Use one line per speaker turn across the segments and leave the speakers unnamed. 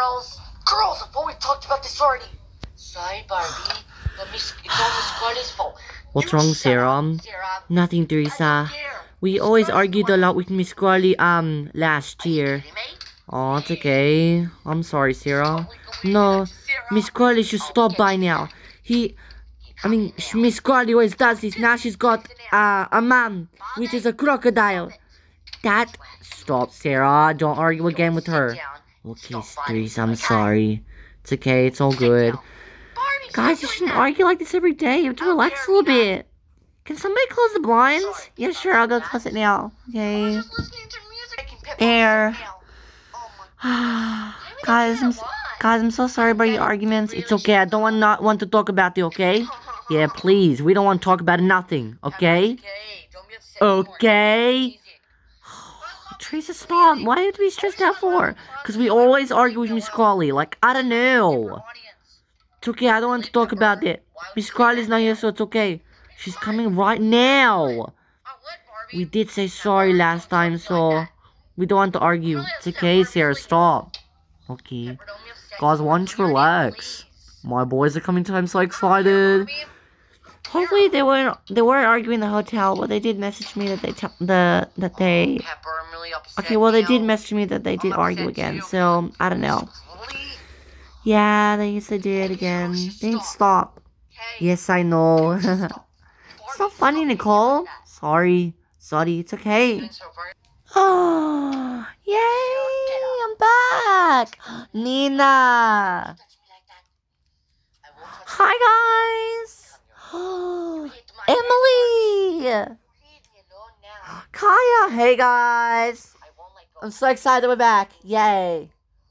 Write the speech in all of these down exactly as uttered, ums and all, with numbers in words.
girls. Girls, I've always talked about this already. Sorry, Barbie. But Miss, it's all Miss Carly's fault.
What's wrong, Sarah? Nothing, Teresa. We always argued a lot with Miss Carly, um, last year. Oh, it's okay. I'm sorry, Sarah. No, Miss Carly should stop by now. He, I mean, Miss Carly always does this. Now she's got, uh, a man, which is a crocodile. That, stop, Sarah. Don't argue again with her. Okay, Teresa, I'm sorry. It's okay, it's all good. Guys, you shouldn't argue like this every day. You have to relax a little bit. Can somebody close the blinds? Yeah, sure, I'll go close it now. Okay. There. Guys, I'm, guys, I'm so sorry about your arguments. It's okay, I don't want not want to talk about it, okay? Yeah, please, we don't want to talk about nothing, okay? Okay? Teresa, stop. Why do you have to be stressed out for? Because we always argue with Miss Carly. Like, I don't know. It's okay, I don't want to talk about it. Miss Carly's not here, so it's okay. She's coming right now. We did say sorry last time, so we don't want to argue. It's okay, Sarah, stop. Okay. Guys, why don't you relax? My boys are coming to, I'm so excited. Hopefully they weren't they weren't arguing in the hotel, but they did message me that they t the that they Okay, well they did message me that they did argue again, so I don't know. Yeah, they yes they did again. They didn't stop. Yes, I know. It's not funny, Nicole. Sorry. Sorry, it's okay. Oh, yay! I'm back! Nina! Hi, guys! Emily! Kaja! Hey, guys! I'm so excited we're back. Yay!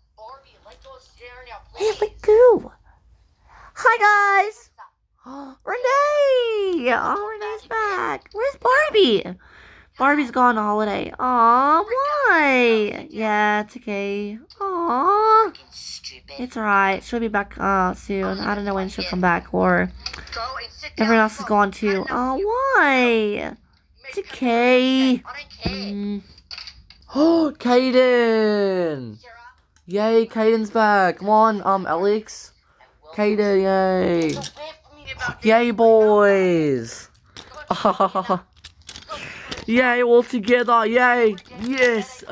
Hey, let go! Hi, guys! Renee! Oh, Renee's back. Where's Barbie? Barbie's gone on holiday. Aw, why? Yeah, it's okay. Aw. It's alright. She'll be back uh, soon. I don't know when she'll come back, or everyone else is gone too. Oh, why? It's okay. Mm. Oh, Kaden! Yay, Kaden's back. Come on, um, Alex. Kaden, yay. Yay, boys. Yay, all together. Yay. Yes.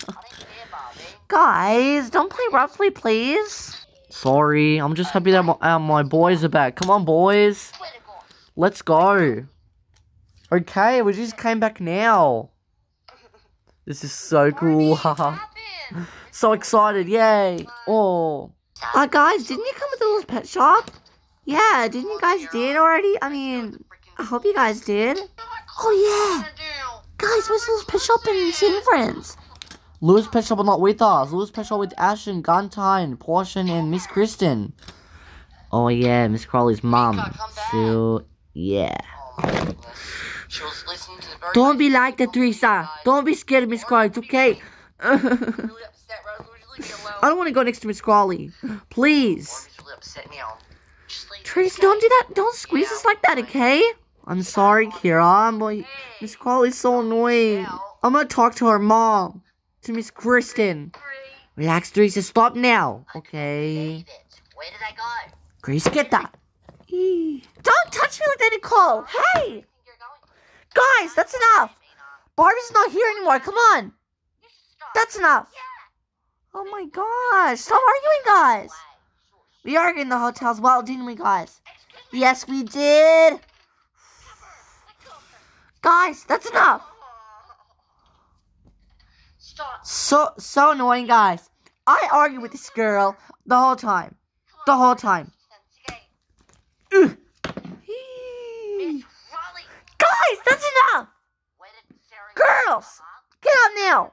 Guys, don't play roughly, please. Sorry, I'm just happy that my, uh, my boys are back. Come on, boys. Let's go. Okay, we just came back now. This is so cool. So excited. Yay. Oh. Uh, guys, didn't you come with the little pet shop? Yeah, didn't you guys did already? I mean, I hope you guys did. Oh, yeah. Guys, where's Lou's Pet Shop and Seeing Friends? Lou's Pet Shop are not with us. Lou's Pet Shop with Ashton, Guntine, Portion, and Miss Kristen. Oh, yeah, Miss Crowley's mom. So, yeah. Don't be like that, Teresa. Don't be scared of Miss Crowley. It's okay. I don't want to go next to Miss Crowley. Please. Teresa, don't do that. Don't squeeze us like that, okay? I'm sorry, Kira. Boy, Miss Crowley's so annoying. I'm gonna talk to her mom. To Miss Kristen. Relax, Teresa. Stop now. Okay.
Where did I go?
Grace, get that. Don't touch me like that, Nicole. Hey! Guys, that's enough. Barbie's not here anymore. Come on. That's enough. Oh my gosh. Stop arguing, guys. We argued in the hotel as well, didn't we, guys? Yes, we did. Guys, that's enough. So, so annoying, guys. I argue with this girl the whole time. The whole time. Ugh. Guys, that's enough. Girls, get out now.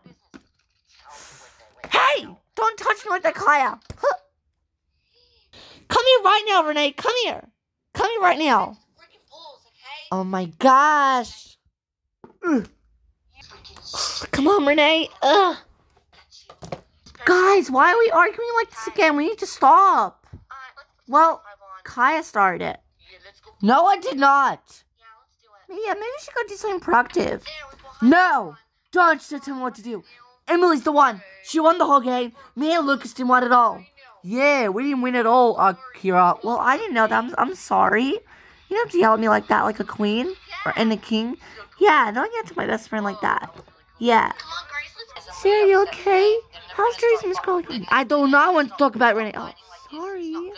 Hey, don't touch me like that, Kaja. Huh. Come here right now, Renee. Come here. Come here right now. Oh my gosh. Ugh. Come on, Renee. Ugh. Guys, why are we arguing like this again? We need to stop. Well, Kaja started it. No, I did not. Yeah, maybe we should go do something productive. No! Don't just tell me what to do. Emily's the one. She won the whole game. Me and Lucas didn't want it all. Yeah, we didn't win at all, uh, Kira. Well, I didn't know that. I'm, I'm sorry. You don't have to yell at me like that, like a queen or and a king. Yeah, don't get to my best friend like that. Yeah. Sarah, you okay? How's Teresa Miss Crawley? I do not want to talk about Renee. Oh, sorry.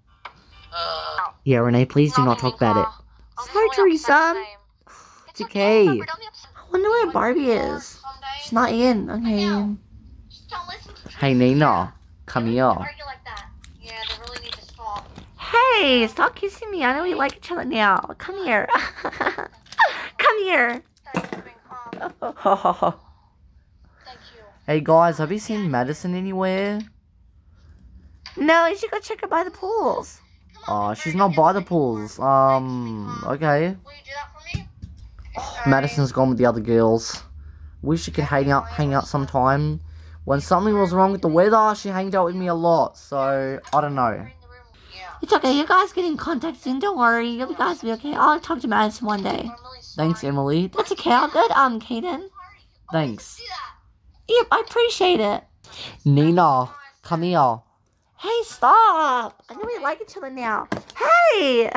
Yeah, Renee, please do not talk about it. Sorry, Teresa. It's okay. I wonder where Barbie is. She's not in. Okay. Hey, Nina. Come here. Hey, stop kissing me. I know we like each other now. Come here. Come here. Hey guys, have you seen Madison anywhere? No, you should go check her by the pools. Oh, she's not by the pools. Um, okay. Oh, Madison's gone with the other girls. Wish she could hang out, hang out sometime. When something was wrong with the weather, she hanged out with me a lot. So, I don't know. It's okay, you guys get in contact soon. Don't worry, you guys will be okay. I'll talk to Madison one day. Thanks, Emily. That's okay, all good, um, Kaden. Thanks. Yep, I appreciate it. Nina, come here. Hey, stop! I know we like each other now. Hey!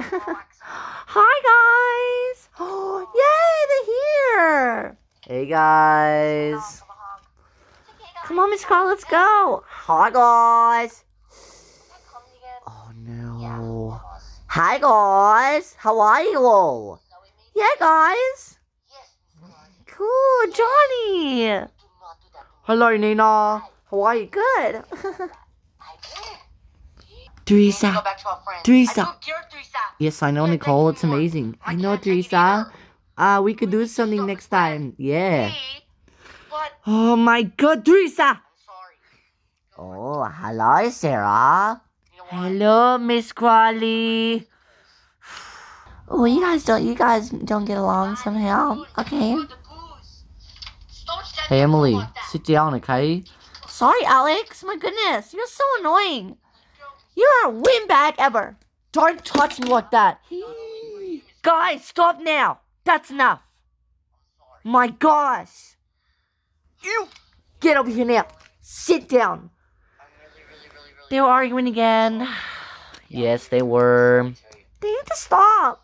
Hi, guys! Oh, yay, they're here! Hey, guys. Come on, Miss Carl, let's go. Hi, guys. Oh, no. Hi, guys. How are you all? Yeah, guys. Cool, Johnny. Hello, Nina. How are you? Good. Teresa. Teresa. Yes, I know, Nicole. It's amazing. I know, Teresa. Uh, we could do something next time. Yeah. Oh, my God, Teresa. Oh, hello, Sarah. Hello, Miss Crawley. Oh, you guys don't, you guys don't get along somehow. Okay. Hey, Emily, sit down, okay? Sorry, Alex. My goodness, you're so annoying. You're a windbag ever. Don't touch me like that. Guys, stop now. That's enough. My gosh. You get over here now. Sit down. They were arguing again. Yes, they were. They need to stop.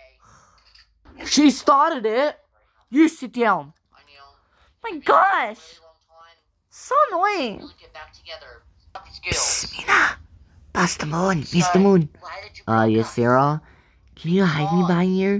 She started it. You sit down. My gosh. So annoying. Psst, Mina. Pass the moon. Miss the moon. Uh, yes, Sarah. Can you hide me behind here?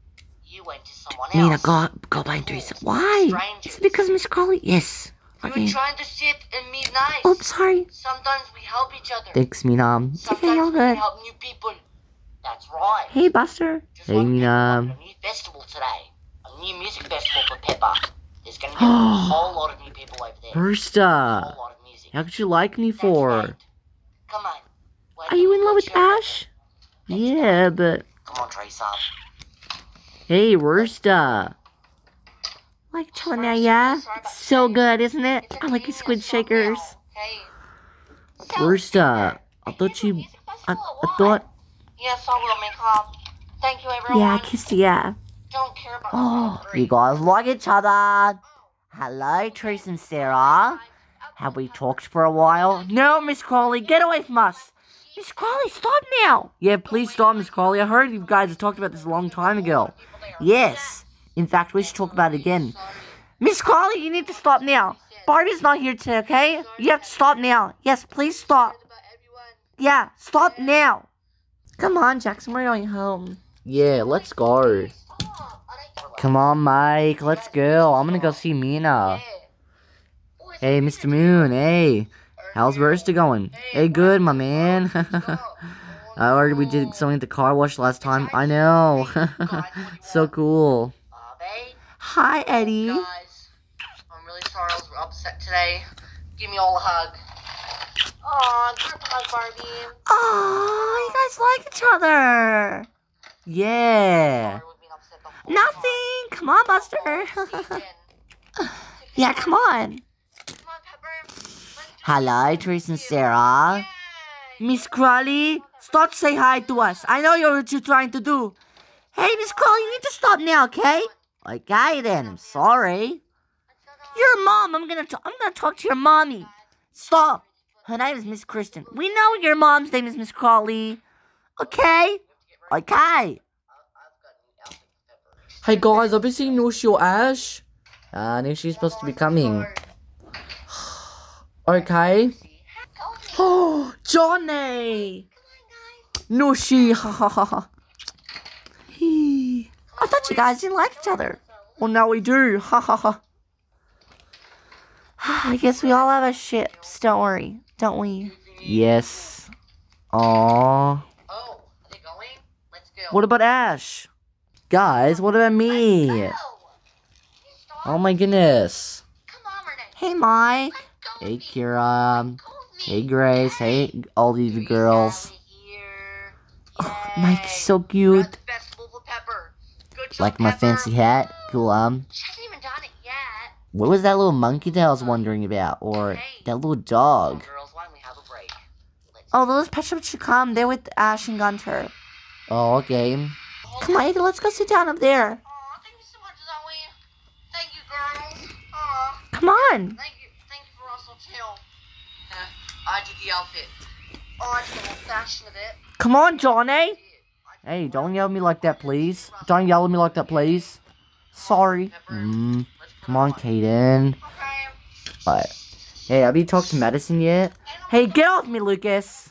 Mina, go, go behind Teresa. Why? Is it because Miss Crawley? Yes. Okay.
We were trying to sit and meet nice.
Oh, sorry.
Sometimes we help each other.
Thanks, Mina. It's okay, all
Sometimes we
good.
help new people. That's right.
Hey, Buster.
Just
Hey,
like
Mina.
A new festival today. A new music festival for Peppa. There's gonna be a whole lot of new people over there. A
Bursta.
whole lot of music.
How could you like me
That's
for?
right. Come on. Wait,
Are you in love with
cheer up.
Ash? Yeah, but...
Come on, Teresa.
Hey, Bursta. Like each other now, yeah? It's so good, isn't it? I like your squid shakers.
Hey.
Bursta. I thought you... I, I thought...
Yes, I will, Makeup. Thank you, everyone.
Yeah, I kissed you, yeah.
Don't care about
Oh, you guys like each other. Hello, Teresa and Sarah. Have we talked for a while? No, Miss Crawley, get away from us. Miss Crawley, stop now. Yeah, please stop, Miss Crawley. I heard you guys have talked about this a long time ago. Yes. In fact, we should talk about it again. Miss Crawley, you need to stop now. Barbie's not here today, okay? You have to stop now. Yes, please stop. Yeah, stop now. Come on, Jackson, we're going home. Yeah, let's go. Come on, Mike, let's go. I'm gonna go see Mina. Hey, Mister Moon, hey. How's Versta going? Hey, good, my man. I heard we did something at the car wash last time. I know. So cool. Hi, Eddie.
Guys, I'm really sorry I was upset today. Give me all a hug. Aw, group hug, Barbie.
Oh, you guys like each other. Yeah. Nothing. Come on, Buster. Yeah, come on. Hello, Teresa and Sarah. Miss Crawley, stop to say hi to us. I know you're what you're trying to do. Hey, Miss Crawley, you need to stop now, okay? Okay, then. I'm sorry. Your mom. I'm gonna. T I'm gonna talk to your mommy. Stop. Her name is Miss Kristen. We know your mom's name is Miss Crawley. Okay? Okay. Hey guys, have you seen Nushi or Ash? Uh, Nushi's supposed to be coming. Okay. Oh, Johnny! Nushi, ha ha ha ha. I thought you guys didn't like each other. Well, now we do, ha ha ha. I guess we all have our ships, don't worry, don't we? Yes. Aww.
Oh, are they going? Let's go.
What about Ash? Guys, what about me? Oh my goodness.
Come on, Renee.
Hey, Mike.
Let's go.
Hey, Kira. Hey, Grace. Hey, all these girls. Oh, Mike's so cute. Like my fancy hat. Cool, um.
She hasn't even done it yet.
What was that little monkey that I was wondering about? Or that little dog?
Girls, why don't we have a break?
Oh, those pet shops should come. They're with Ash and Gunter. Oh, okay. Come on, Ada, let's go sit down up there.
Aw, thank you so much, Zoe. Thank you, girls. Aw.
Come on.
Thank you. Thank you for Russell, too. Uh, I did the outfit. Oh, I did the whole fashion of it.
Come on, Johnny. Hey, don't yell at me like that, please. Don't yell at me like that, please. Sorry. Mm, come on, Kaden. But, hey, have you talked to Madison yet? Hey, get off me, Lucas.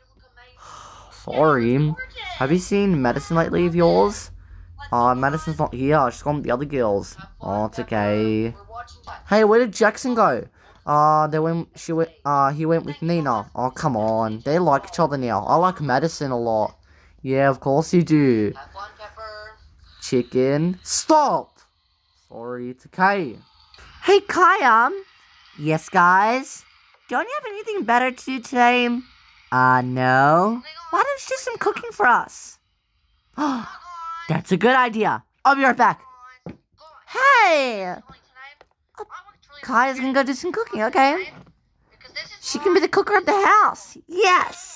Sorry. Have you seen Madison lately of yours? Uh, Madison's not here. She's gone with the other girls. Oh, it's okay. Hey, where did Jackson go? Uh, they went, she went, uh, he went with Nina. Oh, come on. They like each other now. I like Madison a lot. Yeah, of course you do.
Have fun, Pepper.
Chicken. Stop! Sorry, it's okay. Hey, Kaja. Yes, guys? Don't you have anything better to do today? Uh, no. Why don't you do some cooking for us? That's a good idea. I'll be right back. Hey! Oh, Kaja's gonna go do some cooking, okay? She can be the cooker of the house. Yes!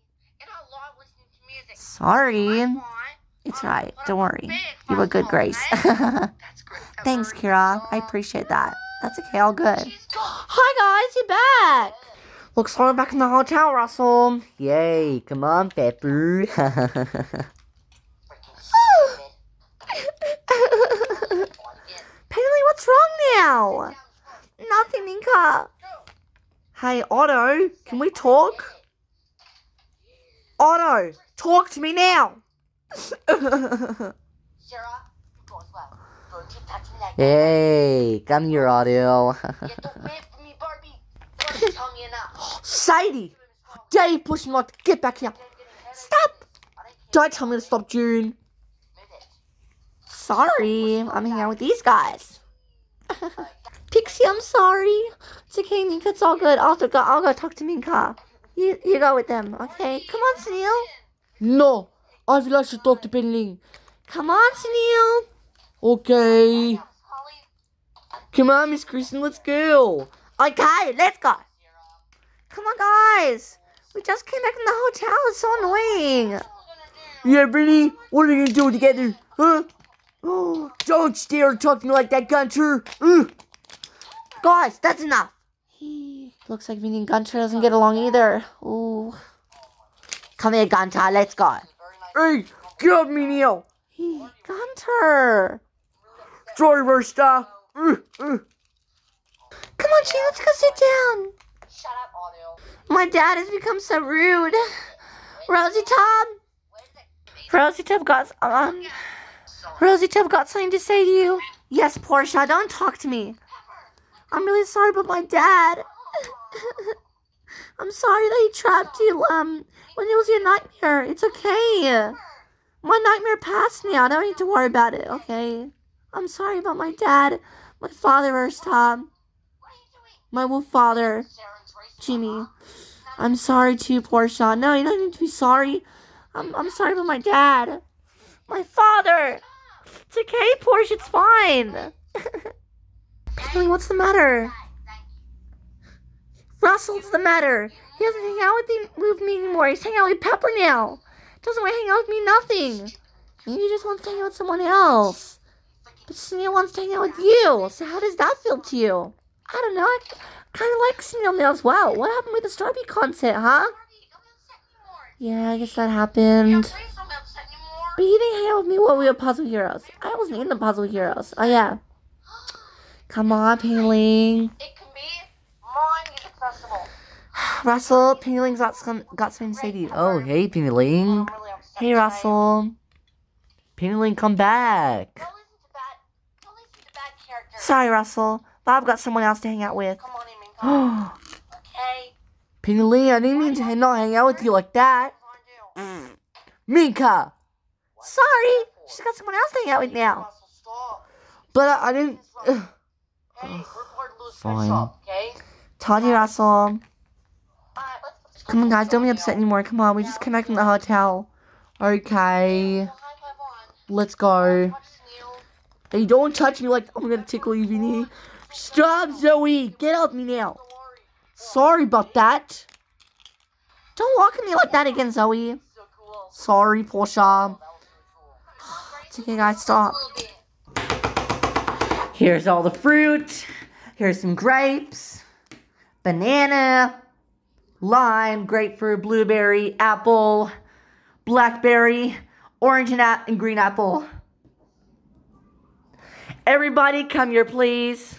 Sorry. It's right. Don't worry. You were good, Grace. Thanks, Kira. I appreciate that. That's okay. All good. Hi, guys. You're back. Looks like we're back in the hotel, Russell. Yay. Come on, Pepper. Penny, what's wrong now? Nothing, Ninka. Hey, Otto. Can we talk? Otto. Talk to me now! Hey, come here, Audio. Sadie! How dare you push me like that? Get back here! Stop! Don't tell me to stop, June. Sorry, I'm hanging out with these guys. Pixie, I'm sorry. It's okay, Minka, it's all good. I'll go, I'll go talk to Minka. You, you go with them, okay? Come on, Sunil. No, I feel I should talk to Penling. Come on, Sunil. Okay. Come on, Miss Kristen, let's go. Okay, let's go. Come on, guys. We just came back from the hotel. It's so annoying. Yeah, Brittany, what are you going to do together? Huh? Oh, don't dare talk to me like that, Gunter. Uh. Guys, that's enough. Looks like me and Gunter doesn't get along either. Ooh. Come here, Gunter. Let's go. Hey, get off me now. Hey, Gunter. Sorry, Versta. Uh, uh. Come on, Shane. Let's go sit down.
Shut up, Audio.
My dad has become so rude. Rosie Tub. Rosie Tub got um. Rosie Tub got something to say to you. Yes, Portia. Don't talk to me. I'm really sorry about my dad. I'm sorry that he trapped you, um, when it was your nightmare. It's okay. My nightmare passed now. I don't need to worry about it, okay? I'm sorry about my dad. My father first time. My wolf father. Jimmy. I'm sorry too, Portia. No, you don't need to be sorry. I'm, I'm sorry about my dad. My father. It's okay, Portia. It's fine. Haley, what's the matter? Russell, what's the matter? He doesn't hang out with, me, with me anymore. He's hanging out with Pepper now. Doesn't want to hang out with me, nothing. Maybe he just wants to hang out with someone else. But Sunil wants to hang out with you. So how does that feel to you? I don't know. I kind of like sitting on there as well. What happened with the Starby concert, huh? Yeah, I guess that happened. But you didn't hang out with me while we were Puzzle Heroes. I wasn't in the Puzzle Heroes. Oh, yeah. Come on, Penguin.
It can be my music festival.
Russell, Penguin's got, some, got something to say to you. Oh, hey, Penguin. Hey, Russell. Penguin, come back.
Don't listen to bad, don't listen to bad characters.
Sorry, Russell. But I've got someone else to hang out with.
Come on, Minka. Okay.
Penguin, I didn't mean to not hang out with you like that. Minka! Sorry, she's got someone else to hang out with now. But I, I didn't... Uh, fine. Told you, Russell. Come on, guys, don't be upset anymore. Come on, we just came back from the hotel. Okay. Let's go. Hey, don't touch me like I'm gonna tickle you, Vinny. Stop, Zoe! Get off me now. Sorry about that. Don't walk at me like that again, Zoe. Sorry, Portia. It's okay, guys, stop. Here's all the fruit. Here's some grapes. Banana. Lime, grapefruit, blueberry, apple, blackberry, orange and, and green apple. Everybody come here, please.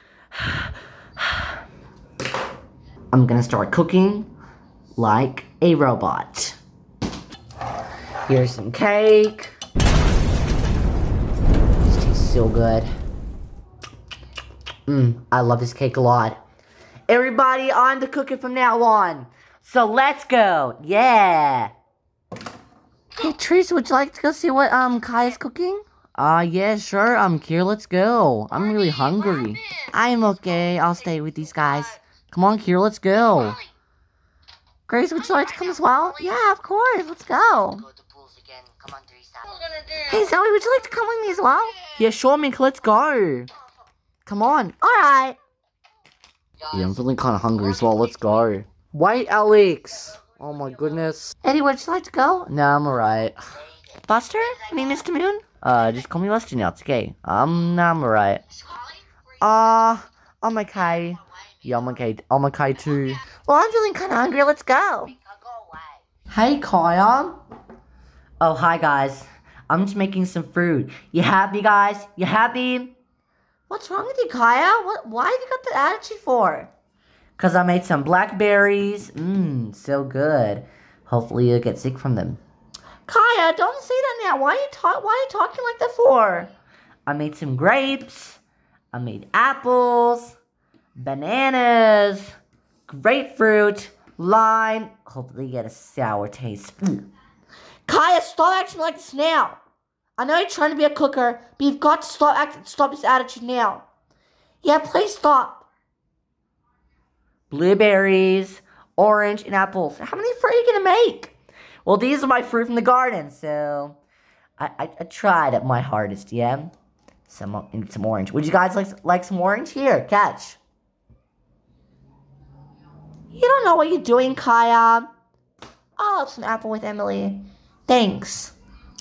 I'm gonna start cooking like a robot. Here's some cake. This tastes so good. Mmm, I love this cake a lot. Everybody on to cooking from now on. So let's go. Yeah. Hey, Teresa, would you like to go see what um Kaja's cooking? Uh, yeah, sure. Um, Kier, let's go. I'm really hungry. I'm okay. I'll stay with these guys. Come on, Kier, let's go. Grace, would you like to come as well? Yeah, of course. Let's go. Hey, Zoe, would you like to come with me as well? Yeah, sure, Mink. Let's go. Come on. All right. Yeah, I'm feeling kind of hungry as well. Let's go. Wait, Alex. Oh, my goodness. Eddie, would you like to go? No, I'm alright. Buster? I mean, Mister Moon? Uh, just call me Buster now. It's okay. Um, no, I'm alright. Uh, I'm okay. Yeah, I'm okay. I'm okay too. Well, I'm feeling kind of hungry. Let's go. Hey, Kaja. Oh, hi, guys. I'm just making some fruit. You happy, guys? You happy? What's wrong with you, Kaja? What? Why have you got the attitude for? Because I made some blackberries. Mmm, so good. Hopefully you'll get sick from them. Kaja, don't say that now. Why are you, ta why are you talking like that for? I made some grapes. I made apples. Bananas. Grapefruit. Lime. Hopefully you get a sour taste. Mm. Kaja, stop acting like this now. I know you're trying to be a cooker, but you've got to stop acting, stop this attitude now. Yeah, please stop. Blueberries, orange, and apples. How many fruit are you gonna make? Well, these are my fruit from the garden, so I, I, I tried at my hardest, yeah? Some, some orange. Would you guys like, like some orange? Here, catch. You don't know what you're doing, Kaja. I'll have some apple with Emily. Thanks.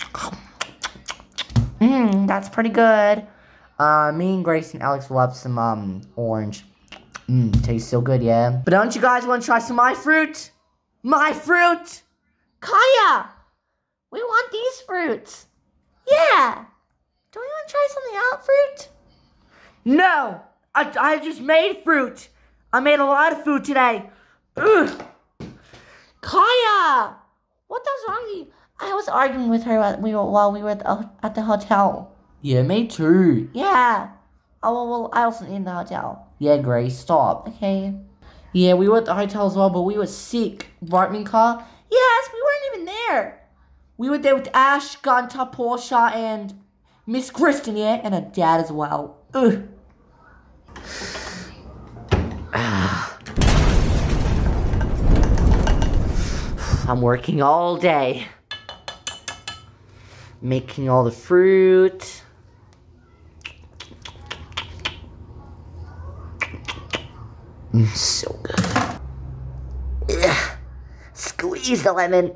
Mmm, that's pretty good. Uh, me and Grace and Alex will have some, um, orange. Mmm, tastes so good, yeah. But don't you guys want to try some of my fruit? My fruit! Kaja! We want these fruits. Yeah! Don't you want to try something out, fruit? No! I, I just made fruit. I made a lot of food today. Ugh. Kaja! What the hell's wrong with you? I was arguing with her while we were, while we were at the, at the hotel. Yeah, me too. Yeah. Oh, well, well, I wasn't in the hotel. Yeah, Grace, stop, okay? Yeah, we were at the hotel as well, but we were sick. Right, Minka? Yes, we weren't even there. We were there with Ash, Gunter, Portia, and Miss Kristen, yeah? And her dad as well. Ugh. I'm working all day. Making all the fruit. Mm, so good. Ugh. Squeeze the lemon.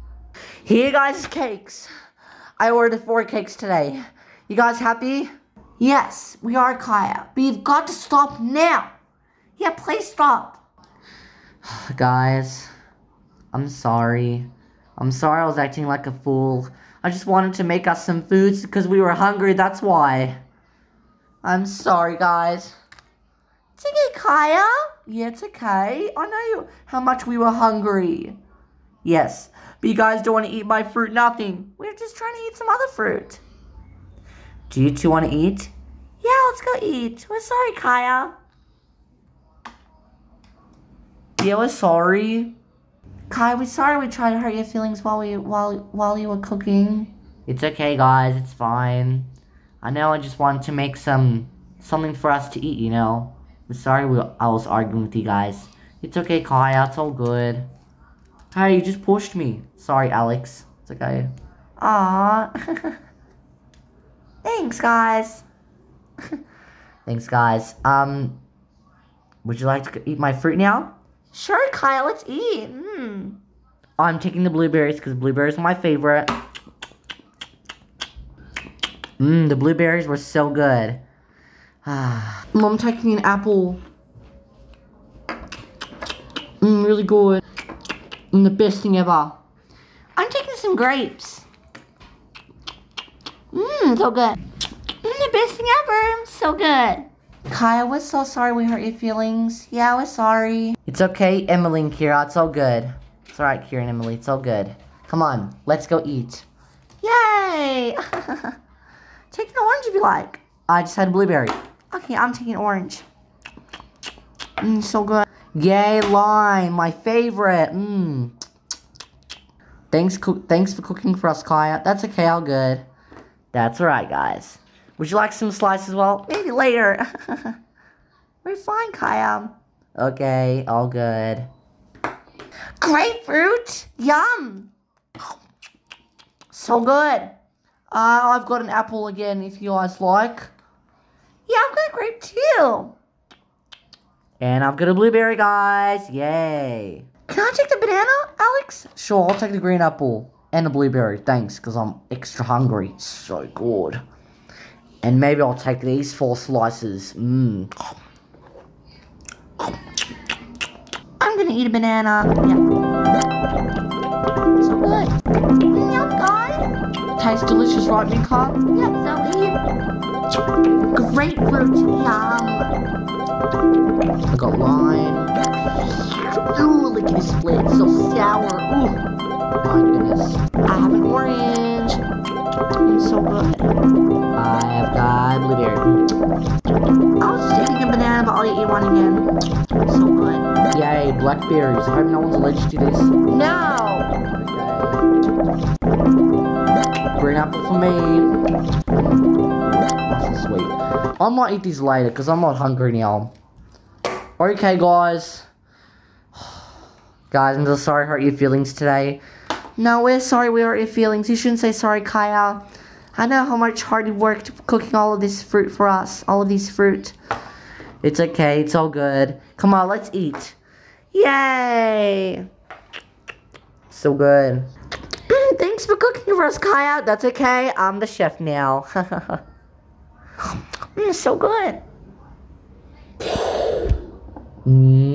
Here, guys, cakes. I ordered four cakes today. You guys happy? Yes, we are, Kaja. But you've got to stop now. Yeah, please stop. Guys, I'm sorry. I'm sorry I was acting like a fool. I just wanted to make us some foods because we were hungry, that's why. I'm sorry, guys. It's okay, Kaja. Yeah, it's okay. I know you, how much we were hungry. Yes, but you guys don't want to eat my fruit, nothing. We're just trying to eat some other fruit. Do you two want to eat? Yeah, let's go eat. We're sorry, Kaja. Yeah, we're sorry. Kaja, we're sorry we tried to hurt your feelings while we while while you were cooking. It's okay, guys. It's fine. I know I just wanted to make some something for us to eat, you know. I'm sorry we, I was arguing with you guys. It's okay, Kaja. It's all good. Hey, you just pushed me. Sorry, Alex. It's okay. Aww. Thanks, guys. Thanks, guys. Um, would you like to eat my fruit now? Sure, Kaja. Let's eat. Mm. I'm taking the blueberries because blueberries are my favorite. Mmm, the blueberries were so good. I'm taking an apple. Mmm, really good. Mm, the best thing ever. I'm taking some grapes. Mmm, so good. Mmm, the best thing ever. So good. Kaja, we're so sorry we hurt your feelings. Yeah, we're sorry. It's okay, Emily and Kira. It's all good. It's alright, Kira and Emily. It's all good. Come on, let's go eat. Yay! Take an orange if you like. I just had a blueberry. Okay, I'm taking orange. Mmm, so good. Yay, lime, my favorite. Mmm. Thanks, thanks for cooking for us, Kaja. That's okay, all good. That's alright, guys. Would you like some slice as well? Maybe later. We're fine, Kaja. Okay, all good. Grapefruit, yum. So good. Uh, I've got an apple again, if you guys like. Yeah, I've got a grape too. And I've got a blueberry, guys. Yay. Can I take the banana, Alex? Sure, I'll take the green apple and the blueberry. Thanks, because I'm extra hungry. So good. And maybe I'll take these four slices. Mmm. I'm gonna eat a banana. Yeah. So good. Mm, yum, guys. Tastes delicious, right, Minka? Yep, so eat. Grapefruit, yum. I got lime. Ooh, lickety split. So sour. Ooh. My goodness. I have an orange. Mm, so good. I have got blueberry. I was just taking a banana, but I'll eat one again. So good. Yay, blackberries. I hope no one's allergic to this. No! Okay. Green apple for me. Nice and sweet. I might eat these later because I'm not hungry now. Okay, guys. Guys, I'm so sorry I hurt your feelings today. No, we're sorry we hurt your feelings. You shouldn't say sorry, Kaja. I know how much hard you worked cooking all of this fruit for us. All of these fruit. It's okay. It's all good. Come on, let's eat. Yay! So good. Mm, thanks for cooking for us, Kaja. That's okay. I'm the chef now. mm, so good. Mm.